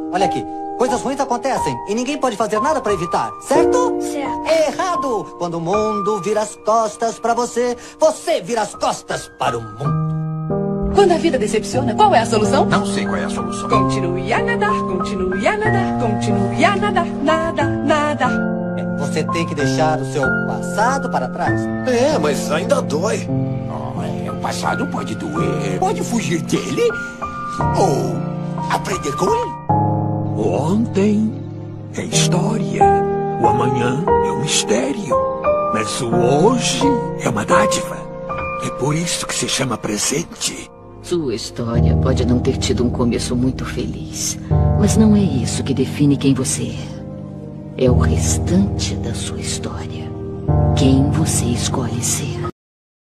Olha aqui. Coisas ruins acontecem e ninguém pode fazer nada pra evitar, certo? Certo. Errado! Quando o mundo vira as costas pra você, você vira as costas para o mundo. Quando a vida decepciona, qual é a solução? Não sei qual é a solução. Continue a nadar, continue a nadar, continue a nadar, nada, nada. Você tem que deixar o seu passado para trás. É, mas ainda dói. O passado pode doer. Pode fugir dele ou aprender com ele. O ontem é história, o amanhã é um mistério, mas o hoje é uma dádiva. É por isso que se chama presente. Sua história pode não ter tido um começo muito feliz, mas não é isso que define quem você é. É o restante da sua história. Quem você escolhe ser.